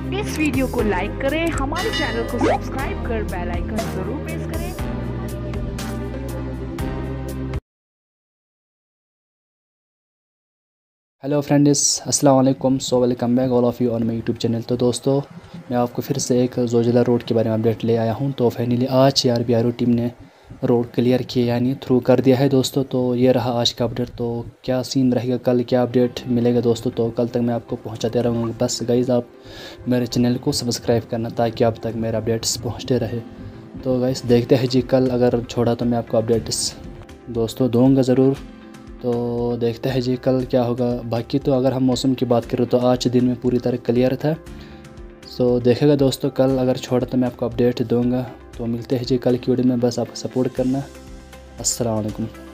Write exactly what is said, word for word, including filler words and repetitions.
इस वीडियो को लाइक करें, हमारे चैनल को सब्सक्राइब कर बेल आइकन जरूर प्रेस करें। हेलो फ्रेंड्स, अस्सलाम वालेकुम। So welcome back all of you on my YouTube channel. तो दोस्तों, मैं आपको फिर से एक जोजिला रोड के बारे में अपडेट ले आया हूं। तो फाइनली आज यार बी आर ओ टीम ने रोड क्लियर किया, यानी थ्रू कर दिया है दोस्तों। तो ये रहा आज का अपडेट। तो क्या सीन रहेगा कल, क्या अपडेट मिलेगा दोस्तों, तो कल तक मैं आपको पहुंचाते रहूँगा। बस गाइज़, आप मेरे चैनल को सब्सक्राइब करना ताकि आप तक मेरे अपडेट्स पहुँचते रहे। तो गाइज़ देखते हैं जी, कल अगर छोड़ा तो मैं आपको अपडेट्स दोस्तों दूँगा ज़रूर। तो देखते हैं जी कल क्या होगा। बाकी तो अगर हम मौसम की बात करें तो आज दिन में पूरी तरह क्लियर था। सो देखेगा दोस्तों, कल अगर छोड़ा तो मैं आपको अपडेट दूंगा। तो मिलते हैं जी कल की वीडियो में। बस आप सपोर्ट करना। अस्सलाम वालेकुम।